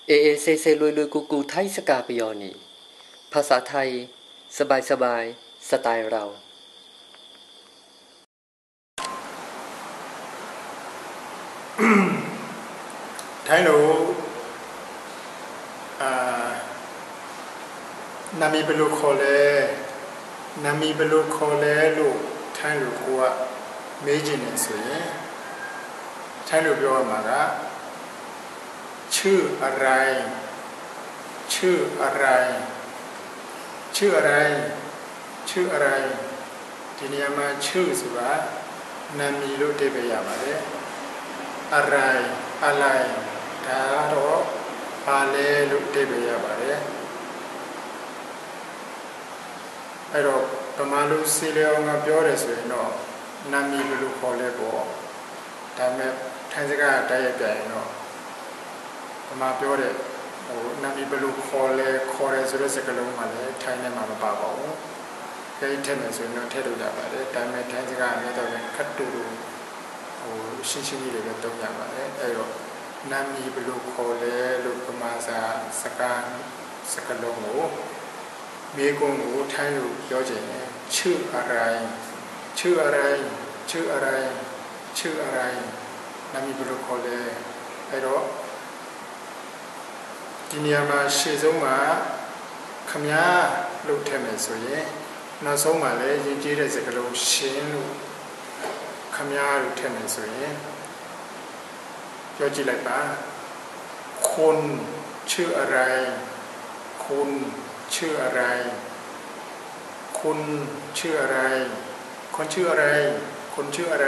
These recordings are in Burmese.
เอเอเซเซลุยลุยกูกูไทยสกาปยอนีภาษาไทยสบายสบายสไตล์เราไทยรู้นามีเป็นลูกโคเลนามีเป็นลูกโคเลลูกไทยรู้กูว่าเมจินสุยไทยรู้ပြောမှာကชื่ออะไรชื่ออะไรชื่ออะไรชื่ออะไรဒီနေရာမှာชื่อဆိုတာနာမည်လို့အဓိပ္ပာယ်ရပါတယ်อะไรอะไรဒါတော့ဘာလဲလို့အဓိပ္ပာယ်ရပါတယ်အဲ့တော့ဗမာလူစီလျောင်ကပြောတယ်ဆိုရင်တော့နာမည်ဘယ်လိုခေါ်လဲပေါ့ဒါပေမဲ့ထိုင်းစကားတိုက်ရိုက်ပြန်ရင်တော့ဗမာပြောတဲ့နာမည်ဘယ်လိုခေါ်လဲခေါ်တယ်ဆိုတဲ့စကားလုံးမှလည်းထိုင်းထဲမှာမပါပါဘူးခဲထည့်မယ်ဆိုရင်တော့ထည့်လို့ရပါတယ်ဒါပေမဲ့ထိုင်းစကားနဲ့တော့ခတ်တူတူရှင်းရှင်းလေးတွေပဲသုံးရပါတယ်အဲ့တော့နာမည်ဘယ်လိုခေါ်လဲလို့ဗမာစာစကားလုံးကိုမေကုံကိုထိုင်းလို့ပြောချင်တယ်ชื่ออะไรชื่ออะไรชื่ออะไรชื่ออะไรนาမည်ဘယ်လိုခေါ်လဲအဲ့တော့ဒီနေရာမှာရှေ့ဆုံးမှာခမညာလို့ထည့်မယ်ဆိုရင်နောက်ဆုံးမှာလည်းရင်းကျေးတဲ့စကားလုံးရှင်လို့ခမညာလို့ထည့်မယ်ဆိုရင်ပြောကြည့်လိုက်ပါคนชื่ออะไรคุณชื่ออะไรคุณชื่ออะไรคนชื่ออะไรคนชื่ออะไร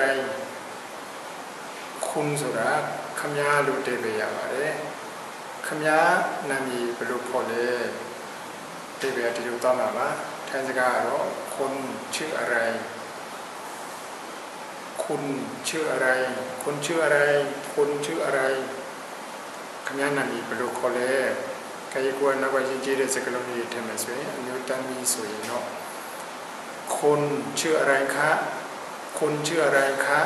คุณဆိုတာခမညာလို့ထည့်ပေးရပါတယ်ခမညာနာမည်ဘယ်လိုခေါ်လဲဒီပဲဒီလိုသွားမှာပါထိုင်းစကားကတော့คนชื่ออะไรคุณชื่ออะไรคนชื่ออะไรคนชื่ออะไรခမညာနာမည်ဘယ်လိုခေါ်လဲခရီးကွာနောက်ကရင်းကျေးတဲ့စကားလုံးတွေထည့်မယ်ဆိုရင်အမျိုးတမ်းကြီးဆိုရင်တော့คนชื่ออะไรคะคนชื่ออะไรคะ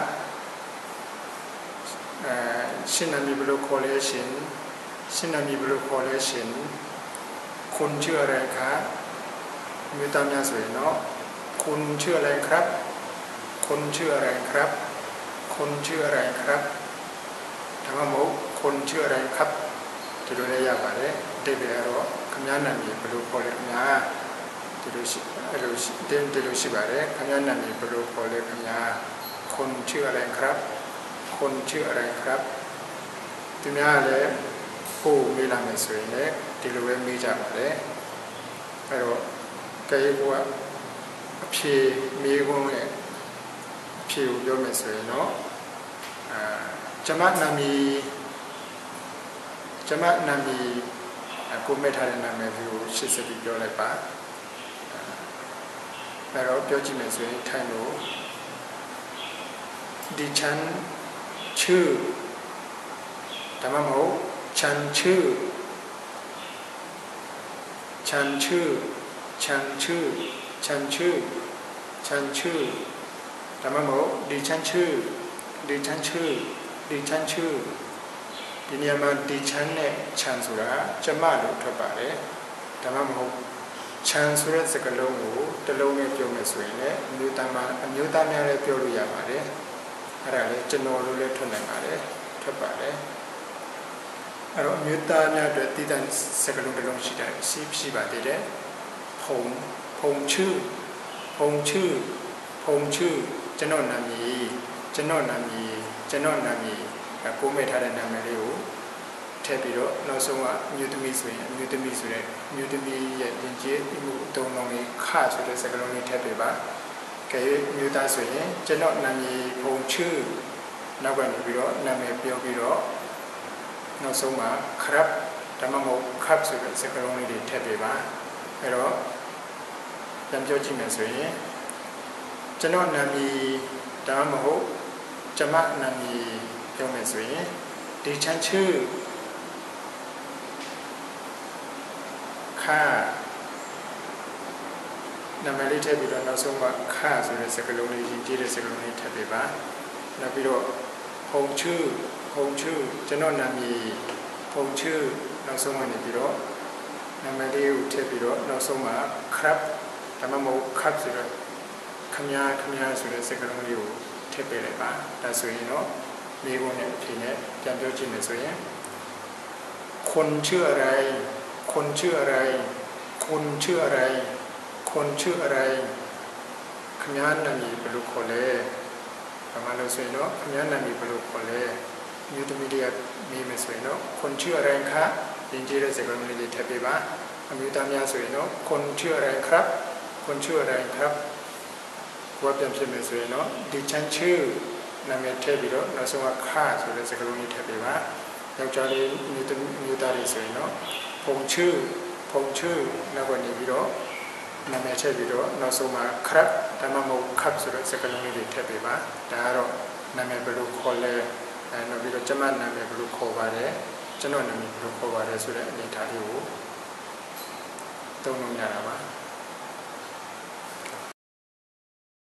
ရှင်နာမည်ဘယ်လိုခေါ်လဲရှင်ရှင်နာမည်ဘယ်လိုခေါ်လဲရှင်คุณชื่ออะไรคะมีตามများဆိုရင်တော့คุณชื่ออะไรครับคุณชื่ออะไรครับคุณชื่ออะไรครับဒါမှမဟုတ်คุณชื่ออะไรครับဒီလိုလည်းရပါတယ်အဓိပ္ပာယ်ကတော့ခမညာနာမည်ဘယ်လိုခေါ်လဲခမညာဒီလိုရှိအဲ့လိုရှိဒီလိုရှိပါတယ်ခမညာနာမည်ဘယ်လိုခေါ်လဲခမညာคุณชื่ออะไรครับคุณชื่ออะไรครับသူများလည်းပို့မေးလာမယ်ဆိုရင်လည်းဒီလိုပဲမေးကြပါတယ်အဲ့တော့ကဲကအဖြေမေးခွန်းနဲ့အဖြေကိုပြောမယ်ဆိုရင်တော့ကျမနာမည်ကိုမဲ့ထားတဲ့နာမည်ကိုရှင်းစပြီးပြောလိုက်ပါအဲ့တော့ပြောကြည့်မယ်ဆိုရင်ထိုင်လို့ဒီချမ်းชื่อဒါမှမဟုတ်ฉันชื่อฉันชื่อฉันชื่อฉันชื่อฉันชื่อဒါမှမဟုတ်ဒီฉันชื่อဒီฉันชื่อဒီฉันชื่อဒီနေရာမှာဒီฉันနဲ့ฉันဆိုတာကျမလို့ထွက်ပါတယ်ဒါမှမဟုတ်ฉันဆိုတဲ့စကားလုံးကိုတစ်လုံးနဲ့ပြောမယ်ဆိုရင်လည်းအမျိုးသားများလည်းပြောလို့ရပါတယ်အဲ့ဒါလည်းကျွန်တော်လို့လည်းထွက်နိုင်ပါတယ်ထွက်ပါတယ်အဲ့တော့အမျိုးသားများအတွက်တည်တံ့စကားလုံးတစ်လုံးရှိတယ်ရှိပါသေးတယ်ဖုံชื่อကျွန်တော်နာမည်ကိုမဲ့ထားတဲ့နာမည်လေးကိုထည့်ပြီးတော့နောက်ဆုံးကအမျိုးသမီးဆိုရင်အမျိုးသမီးဆိုတဲ့အမျိုးသမီးရဲ့ယဉ်ကျေးမှုအသုံးအနှုန်းလေးခဆိုတဲ့စကားလုံးလေးထည့်ပေးပါကဲမျိုးသားဆိုရင်ကျွန်တော်နာမည်ဖုံชื่อနောက်ကနေပြီးတော့နာမည်ပြောပြီးတော့နောက်ဆုံးမှာခရပ်ဒါမှမဟုတ်ခပ်ဆိုတဲ့စကားလုံးလေးတွေထည့်ပေးပါအဲ့တော့ပြန်ပြောကြည့်မယ်ဆိုရင်ကျွန်တော်နာမည်ဒါမှမဟုတ်ကျမနာမည်ပြောမယ်ဆိုရင်ဒီฉันชื่อค่าနာမည်လေးထည့်ပြီးတော့နောက်ဆုံးကခဆိုတဲ့စကားလုံးလေးရေးကြည့်တဲ့စကားလုံးလေးထည့်ပေးပါနောက်ပြီးတော့ဖုံชื่อကျွန်တော်နာမည်ဖုုံชื่อနောက်ဆုံးကနေပြီးတော့နာမည်လေးကိုထည့်ပြီးတော့နောက်ဆုံးမှာครับဒါမှမဟုတ်ครับဆိုတော့ခမညာဆိုတဲ့စကားလုံးလေးကိုထည့်ပေးလိုက်ပါဒါဆိုရင်တော့မိဘနဲ့အဖေနဲ့ပြန်ပြောကြည့်မယ်ဆိုရင်คนชื่ออะไรคนชื่ออะไรคนชื่ออะไรคนชื่ออะไรခမညာနာမည်ဘယ်လိုခေါ်လဲဘာမှလို့ဆိုရင်တော့ခမညာနာမည်ဘယ်လိုခေါ်လဲမြို့သမီးတွေကမေးမယ်ဆိုရင်တော့คนชื่ออะไรคะယဉ်ကျေးတဲ့စကားလုံးလေးထည့်ပေးပါအမျိုးသားများဆိုရင်တော့คนชื่ออะไรครับคนชื่ออะไรครับကိုယ်ပြန်ဖြစ်မယ်ဆိုရင်တော့ဒီချမ်းชื่อနာမည်ထည့်ပြီးတော့နောက်ဆုံးကခဆိုတဲ့စကားလုံးလေးထည့်ပေးပါယောက်ျားလေးမျိုးသားလေးဆိုရင်တော့ဖုန်ชื่อနောက်ကနေပြီးတော့နာမည်ထည့်ပြီးတော့နောက်ဆုံးမှာครับဒါမှမဟုတ်ครับဆိုတဲ့စကားလုံးလေးထည့်ပေးပါဒါကတော့နာမည်ဘယ်လိုခေါ်လဲနောက်ပြီးတော့ကျမနာမည်ဘယ်လိုခေါ်ပါတယ်ကျွန်တော်နာမည်ဘယ်လိုခေါ်ပါတယ်ဆိုတဲ့အနေအထားလေးကိုသုံးလို့ရတာပါ